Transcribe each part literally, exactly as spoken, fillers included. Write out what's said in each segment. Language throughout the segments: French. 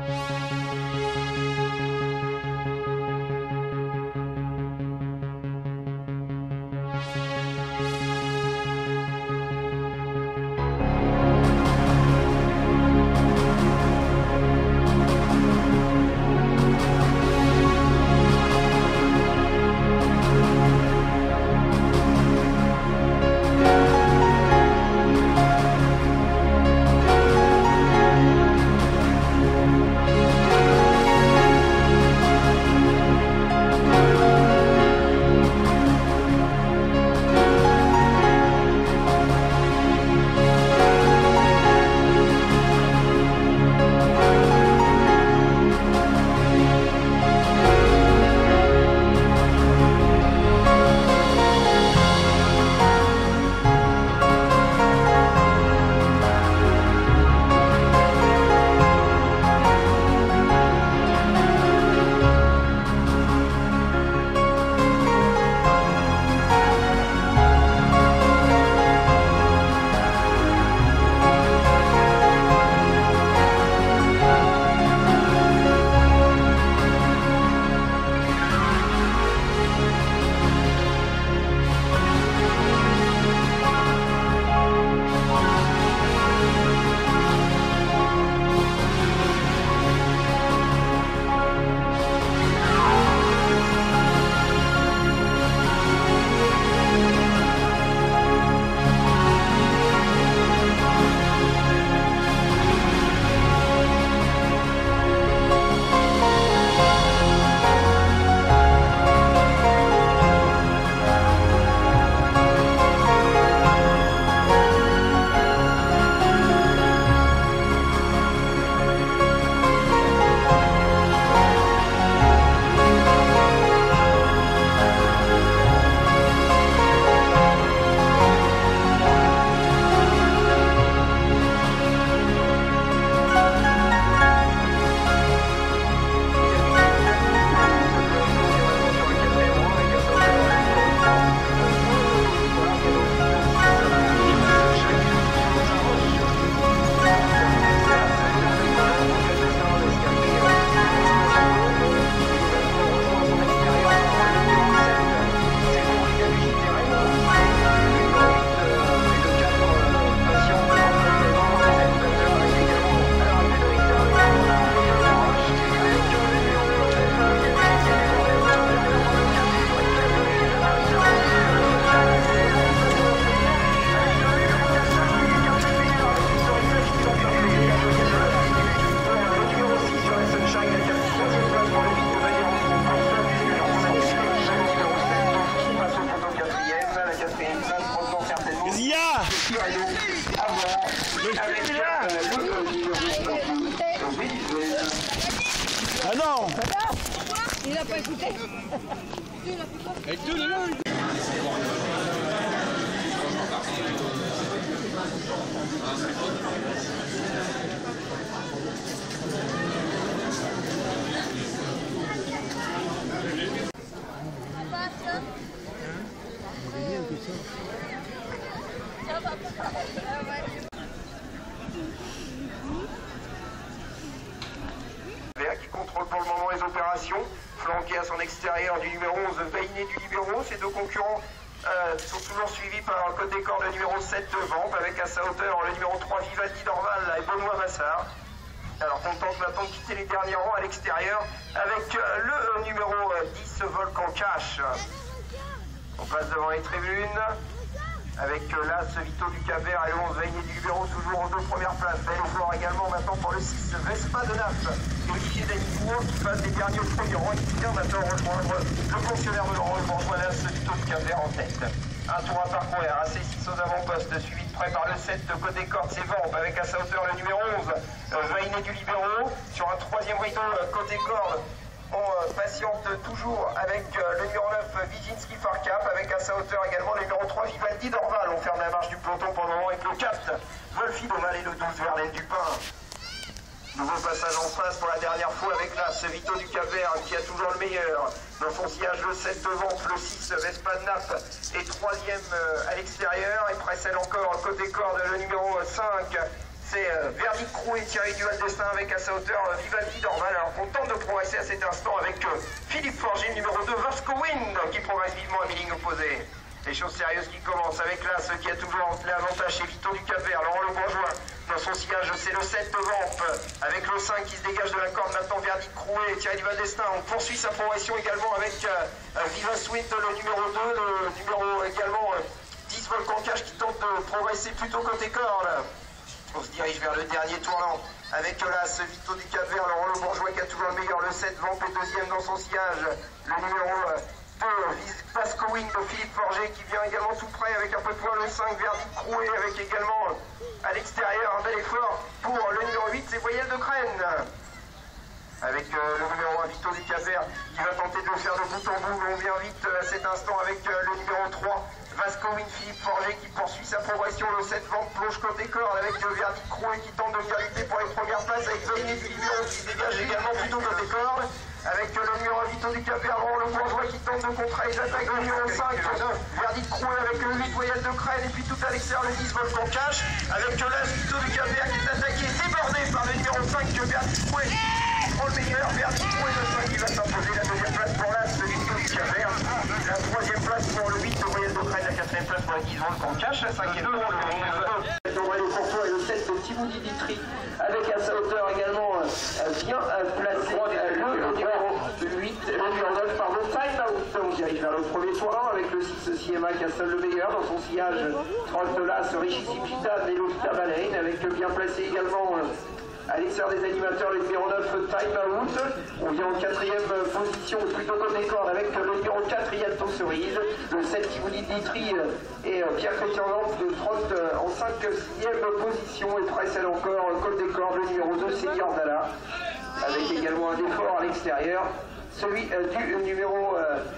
Ah non! Il n'a pas écouté. Avec deux, là. Qui contrôle pour le moment les opérations, flanqué à son extérieur du numéro onze, Veiné du libéro. Ces deux concurrents euh, sont toujours suivis par un code d'écart le numéro sept de Vamp, avec à sa hauteur le numéro trois Vivaldi d'Orval et Benoît Massard. Alors on tente maintenant de quitter les derniers rangs à l'extérieur avec euh, le numéro dix Volcan Cash. On passe devant les tribunes avec euh, l'As Vito du Cap-Vert et le onze Veiné du libéro toujours aux deux premières places. Belle effort également maintenant pour le six Vespa de Naples. Olivier Danicourt qui passe des derniers au premier rang et qui vient maintenant rejoindre le fonctionnaire de l'Europe pour rejoindre l'As Vito du Cap-Vert en tête. Un tour à parcourir, A C six aux avant-postes, suivi de près par le sept côté corde, c'est Vamp avec à sa hauteur le numéro onze Veiné du libéro. Sur un troisième rideau côté corde, on euh, patiente toujours avec euh, le numéro neuf Viginski Farcap, avec à sa hauteur également le numéro trois Vivaldi d'Orval. On ferme la marche du peloton pour le moment avec le quatre Wolfi d'Oval et le douze Verlaine Dupin. Nouveau passage en face pour la dernière fois avec l'As Vito du Cap-Vert qui a toujours le meilleur. Dans son sillage le sept devant, le six Vespa de Naples et troisième euh, à l'extérieur. Et précède encore côté corde le numéro cinq c'est euh, Verdict Crew et Thierry Duval d'Estaing avec à sa hauteur euh, Vivaldi Dorval. Alors qu'on tente de progresser à cet instant avec euh, Philippe Forger, numéro deux, Vasco Wind, qui progresse vivement à mi-ligne opposée. Les choses sérieuses qui commencent avec là, ce qui a toujours l'avantage, c'est Vito du Cap-Vert, Laurent Le Bourgeois. Dans son sillage, c'est le sept Vamp, avec le cinq qui se dégage de la corde. Maintenant, Verdict Crew et Thierry Duval d'Estaing. On poursuit sa progression également avec euh, Viva Sweet, le numéro deux, le numéro également euh, dix Volcan Cash qui tente de progresser plutôt côté corde. On se dirige vers le dernier tournant avec là ce Vito du Cap-Vert, Laurent Le Bourgeois qui a toujours le meilleur, le sept Vamp est deuxième dans son sillage, le numéro euh, Vasco Wind de Philippe Forger qui vient également tout près avec un peu de poids, le cinq Verdict Crew avec également à l'extérieur un bel effort pour le numéro huit, c'est Voyelle de Crène. Avec euh, le numéro un Vito du Cap-Vert qui va tenter de le faire de bout en bout. On vient vite à cet instant avec euh, le numéro trois Vasco Wind, Philippe Forger qui poursuit sa progression. Le sept Vamp plonge côté corde avec le Verdict Crew et qui tente de bien lutter pour les premières places avec Zoïné du numéro qui se dégage également plutôt côté corde. Avec le numéro Vito du Cap-Vert, le Bourgeois qui tente de contrer les attaques. Le numéro cinq Verdict Crew avec le huit Voyelle de Crène et puis tout à l'extérieur le dix Volcan Cash. Avec l'as Vito du Cap-Vert qui est attaqué, débordé par le numéro cinq que Verdict Crew prend le meilleur. Verdict Crew et le cinq qui va s'imposer. La deuxième place pour l'as de Vito du Cap-Vert. La troisième place pour le huit de Voyelle de Crène. La quatrième place pour le dix Volcan Cash. La cinquième pour le onze André Le Courtois et le sept de Thibaudy Ditry avec à sa hauteur également euh, bien euh, placé euh, le numéro huit, le numéro neuf, pardon, Time Out. On dirige vers le premier tournant avec le six C M A qui a seul le meilleur dans son sillage. Trotte là, ce Richissime Gitane et Lolita Baleine avec bien placé également euh, à l'extérieur des animateurs le numéro neuf Time Out. On vient en quatrième position plutôt côté corde avec le numéro quatre Rialto Cerise, le sept Thibaudy Ditry et Pierre Chrétien de trotte en cinquième position et précède encore côté corde le numéro deux c'est Yordala avec également un effort à l'extérieur, celui du numéro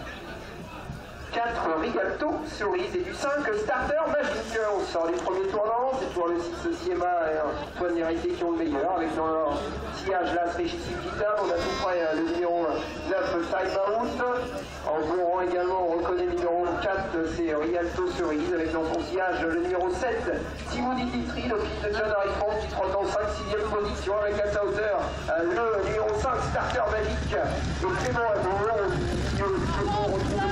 quatre Rialto Cerise et du cinq Starter Magique. On sort les premiers tournants, c'est pour le six Siema et Antoine Hérité qui ont le meilleur avec dans leur sillage là Richissime Gitane. On a tout près le numéro neuf Time Out. En bon rang également on reconnaît le numéro quatre c'est Rialto Cerise avec dans son sillage le numéro sept Thibaudy Ditry, le fils de John Harifond qui trotte en cinq sixième position avec à sa hauteur le numéro cinq Starter Magique et Clément Amour qui on retrouve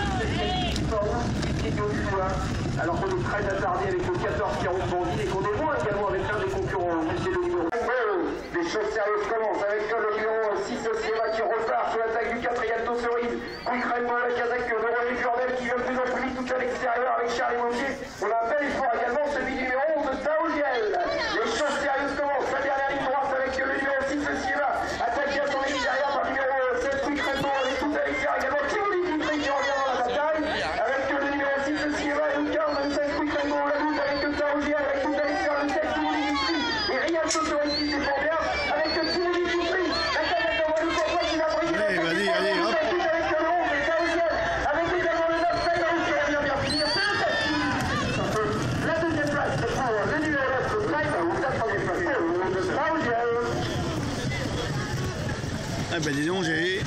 alors qu'on est très attardé avec le quatorze qui rentre bandit et qu'on est loin également avec l'un des concurrents, c'est le numéro des choses sérieuses commencent avec le numéro six Siema qui repart sur l'attaque du quatre Rialto Cerise, Quick Rainbow avec l'attaque de René Furdel qui vient de plus en plus vite tout à l'extérieur avec Charlie Montier. On a un bel effort également celui du numéro onze de Taogiel. Les choses sérieuses commencent, la dernière ligne droite avec le numéro six Siema attaqué à son extérieur par le numéro sept Quick Rainbow avec tout à l'extérieur également Thibaudy Ditry qui revient dans la bataille avec le numéro six Siema et le quinze le sept Quick Rainbow la lutte avec le Taogiel avec tout à l'extérieur le sept Thibaudy Ditry et Rialto Cerise qui se défend bien avec le Thibaudy Ditry, la canette d'André Le Courtois qui l'a pris Allez, vas-y, allez, hop. avec le onze et Taogiel avec également le neuf Time Out qui va bien bien finir. C'est le sept Thibaudy Ditry. La deuxième place c'est pour le numéro neuf Time Out, la troisième place pour le onze de Taogiel. Ah ben dis donc, j'ai...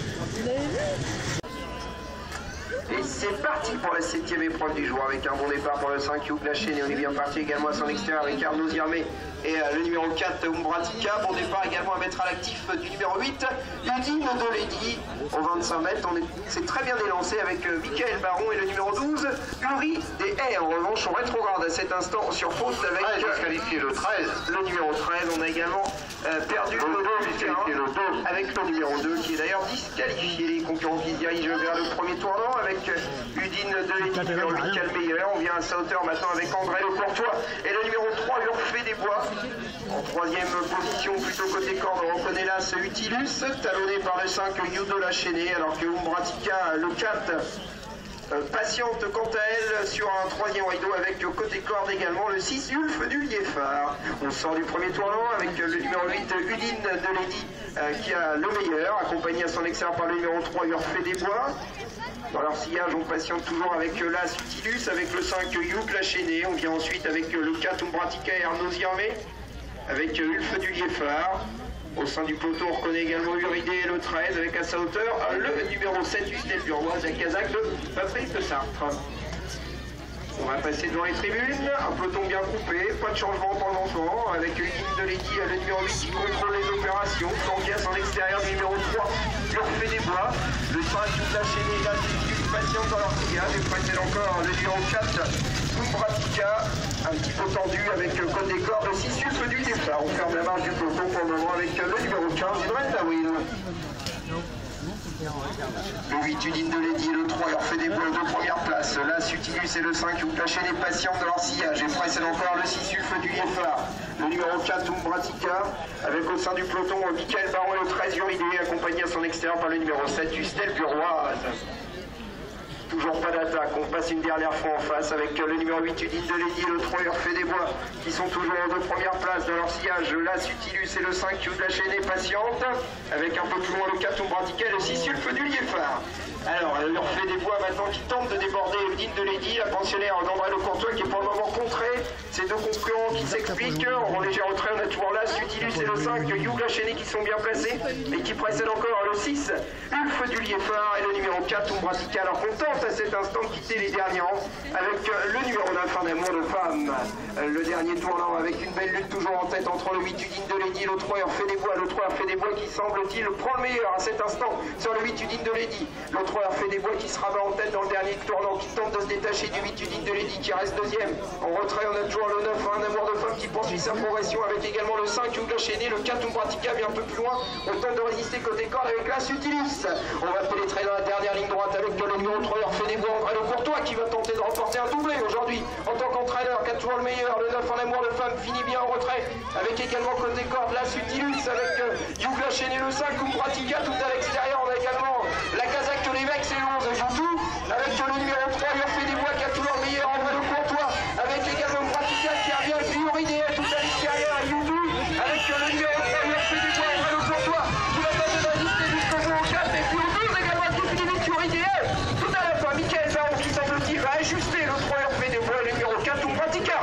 Et c'est parti pour la septième épreuve du jour avec un bon départ pour le cinq Hugh Lachenne et on est bien parti également à son extérieur avec Arnaud Zirmé et euh, le numéro quatre Umbratica. Bon départ également à mettre à l'actif du numéro huit Udine de Lady au vingt-cinq mètres. On est, c'est très bien délancé avec euh, Michael Baron et le numéro douze Uri des Haies. En revanche on rétrograde à cet instant sur faute avec disqualifié le treize. Le numéro treize. On a également euh, perdu le, le, disqualifié le deux avec le numéro deux qui est d'ailleurs disqualifié. Les concurrents qui se dirigent vers le premier tournant avec Udine de Lady numéro huit qui a le meilleur. On vient à sa hauteur maintenant avec André Le Courtois et le numéro trois Urfé des Bois. En troisième position, plutôt côté corde, on reconnaît là ce Utilus, talonné par le cinq Yudo Lachene, alors que Umbratica, le quatre, euh, patiente quant à elle sur un troisième rideau avec côté corde également le six Ulf du Liéphard. On sort du premier tournant avec le numéro huit Udine de Lady euh, qui a le meilleur, accompagné à son extérieur par le numéro trois Urfé des Bois. Dans leur sillage, on patiente toujours avec l'as Utilus, avec le cinq Hugh Lachene. On vient ensuite avec le quatre Umbratica et Arnaud Zirmé, avec Ulf du Liéphard. Au sein du peloton, on reconnaît également Uridé et le treize, avec à sa hauteur le numéro sept Hustel Buroise, la Kazakh de Patrick de Sartre. On va passer devant les tribunes, un peloton bien coupé, pas de changement pour l'enfant, avec une ligne de Lady, le numéro huit qui contrôle les opérations, flanqué à son extérieur du numéro trois, Urfé des Bois, le cinq qui l'a chaîné, là, c'est patient dans leur sillage, et précède encore le numéro quatre, Kumbratica, un petit peu tendu avec Côte des Cordes, le six Sulfe du départ. On ferme la marge du peloton pour le moment avec le numéro quinze, Idrel Dawil. Le huit, Udine de Lady, le trois, leur fait des bois de première place. Là, Sutilus et le cinq, vous cachez les patients dans leur sillage. Et précède encore le six, Sulfe du Liéphard. Le numéro quatre, Umbratica, avec au sein du peloton, Michael Baron et le treize, Uridé, accompagné à son extérieur par le numéro sept, Ustel Buroise. Toujours pas d'attaque, on passe une dernière fois en face avec le numéro huit, Udine de Lady, le trois, Urfé des Bois, qui sont toujours en deux premières places dans leur sillage. Là, Sutilus et le cinq, qui de la chaîne est patiente, avec un peu plus loin le quatre, Umbratica et le six, Sulfe du Liéphard. Alors, Urfé des Bois maintenant qui tente de déborder Udine de Lady, la pensionnaire d'André Le Courtois qui est pour le moment contrée. Ces deux concurrents qui s'expliquent. En léger retrait, on a toujours là Sutilus et le cinq, Hugh Lachéné qui sont bien placés et qui précèdent encore le six, Ulf du Liéphard et le numéro quatre, Umbratica. Alors qu'on tente à cet instant de quitter les derniers rangs avec le numéro neuf, Un amour de femme. Le dernier tournant avec une belle lutte toujours en tête entre le huit, Udine de Lady, le trois, Urfé des Bois. Le trois, Urfé des Bois qui semble-t-il prend le meilleur à cet instant sur le huit, Udine de Lady. Le trois, Urfé des Bois qui se rabat en tête dans le dernier tournant, qui tente de se détacher du huit, Udine de Lady qui reste deuxième. En retrait, on a toujours le neuf, Un amour de femme qui poursuit sa progression avec également le cinq, Hugh Lachéné, le quatre, Umbratica, bien un peu plus loin. On tente de résister côté corde avec la Sutilus. On va pénétrer dans la dernière ligne droite avec le numéro trois, Urfé des Bois, André Le Courtois qui va tenter de remporter un doublé aujourd'hui en tant qu'entraîneur, qui a toujours le meilleur. Le neuf, En amour de femme finit bien en retrait avec également côté corde la Sutilus avec euh, Hugh Lachéné, le cinq, Umbratica tout à l'extérieur. On a également la Kazakh de l'évêque, c'est le onze, joue tout avec le numéro trois, Urfé des Bois qui a toujours le meilleur, André Le Courtois avec également Umbratica qui revient avec Uridé tout à l'extérieur, Youdou avec le numéro trois, Urfé des Bois, André Le Courtois qui va tenter de résister jusqu'au jour au quatre, et puis au douze également qui finit vite Uridé tout à la fin, Michael Baron qui semble-t-il va ajuster le trois, Urfé des Bois, le numéro quatre, Umbratica.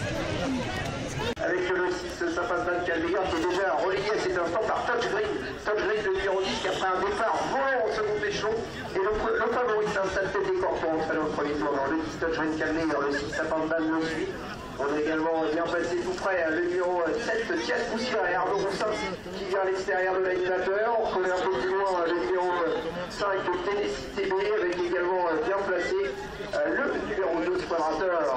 Avec le six, ça passe dans le Calvaire qui est déjà relayé à cet instant par Touch Green. Touch Green, le numéro dix, qui après un départ volant au second échelon. Et le, le favori s'installe tête des corps pour entrer dans le premier tour. Le dix, Touch Green Calvaire, le six, Sapandan le suit. On est également bien passé tout près, le numéro sept, Tias Poussière et Arnaud Roussin qui vient à l'extérieur de l'animateur. On connaît un peu plus loin le numéro cinq, Tennessee T B, avec également bien placé le numéro deux, Squadrateur.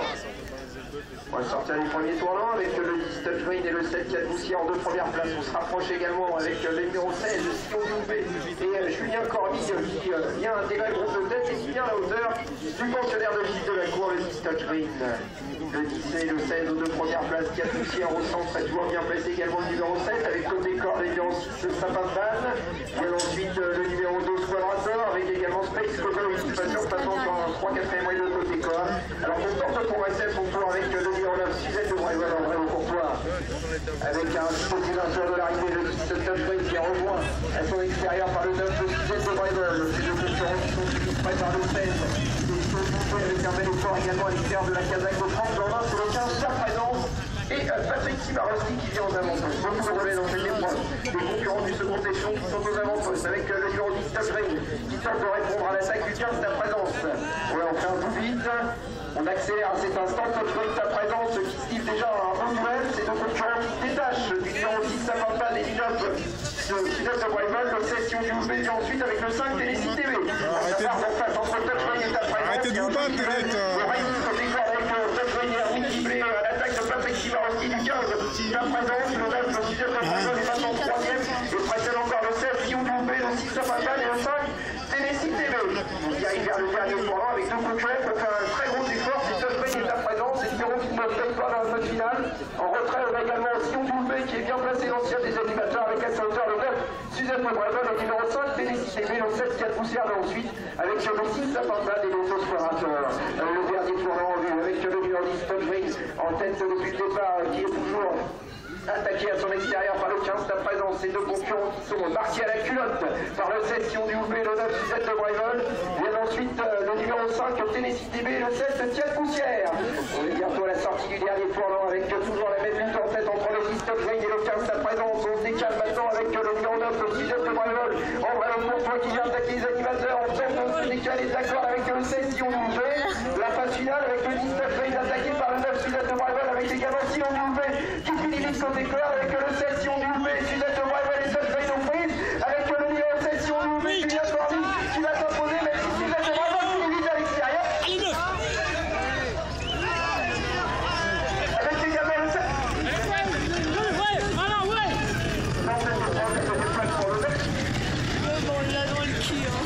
On va sortir du premier tournant avec le dix, Touch Green et le sept, Tias Poussière en deux premières places. On se rapproche également avec le numéro seize, Sion Dioubé et euh, Julien Corby qui euh, vient intégrer le groupe de tête et qui vient à la hauteur du pensionnaire de liste de la cour, le dix, Touch Green. Le dix et le seize aux deux premières places, Tias Poussière au centre, est toujours bien placé également le numéro sept avec côté corps et le numéro six, Sapandan. Il y a ensuite euh, le numéro deux, Squadrator avec également Space Coco qui passe en passant sur un trois quatrième moyen de côté corps. Alors qu'on tente de progresser à son tour avec le numéro neuf, Suzette de Bréval, André Le Courtois. Avec un positionnateur de l'arrivée, le dix, Touch Green qui est rejoint à son extérieur par le neuf, Suzette de Bréval. Ces deux concurrents qui sont suivis près par le seize. Avec un bel effort également à l'extérieur de la Kazakh de France. Dans l'un, c'est le quinze, sa présence. Et euh, Patrick Simarowski qui vient aux avant-postes. Beaucoup de relais dans cette épreuve. Les concurrents du second échelon qui sont aux avant-postes. Avec euh, le numéro dix, Touch Green qui tente de répondre à l'attaque du quinze, sa présence. Ouais, on fait un tout vite. On accélère à cet instant. Touch Green, sa présence qui se livre déjà un bon duel. Ces deux concurrents qui se détachent du numéro six, Sapandan et du neuf. Suzette de Bréval, le sept, Sion Dioubé, et ensuite avec le cinq, Tennessee T V. Arrêtez On passe entre Touch Green et sa présence. Arrêtez de vous battre, peut-être. Le rayon côté corps avec Touch Green et Arnaud Giblé à l'attaque de Patrick Simarowski du quinze. La présence, le neuf, le Suzette de Bréval est maintenant troisième. Et précède encore le sept, Sion Dioubé, le six, Sapandan et le cinq, Tennessee T V. Il arrive vers le dernier tournant avec deux concurrents pour faire un très gros effort. Si Touch Green est à présent, c'est le numéro qui ne paye pas dans la phase finale. En retrait, on a également Sion Dioubé qui est bien placé dans le ciel des animateurs avec à sa hauteur le neuf, Suzette de Bréval, le numéro cinq, Tennessee T V, le sept, Tias Poussière, mais ensuite avec le six, Sapandan et les autres explorateurs. Le dernier tournant en vue avec le numéro dix, Touch Green en tête depuis le départ qui est toujours attaqué à son extérieur par le quinze, sa présence, ces deux concurrents qui sont marqués à la culotte par le sept, Sion Dioubé, le neuf, Suzette de Bréval. Vient ensuite euh, le numéro cinq, Tennessee T B, le sept, Tias Poussière. On est bientôt à la sortie du dernier tournant avec euh, toujours la même lutte en tête entre le dix, Touch Green et le quinze, sa présence. On se décale maintenant avec euh, le numéro neuf, Suzette de Bréval. André Le Courtois qui vient attaquer les animateurs. On tente de se Michael est d'accord avec le seize Sion W. La phase finale avec le dix-neuf Veil attaqué par le neuf Sudette de Breville avec également Sion W qui finit vite côté corps avec le seize Sion W, Sudette de Breville et sept Veil aux prises avec le numéro sept Sion W qui vient Cordy qui va s'imposer mais si Sudette de Breville finit vite à l'extérieur. Avec également le sept. Il a dans le cul.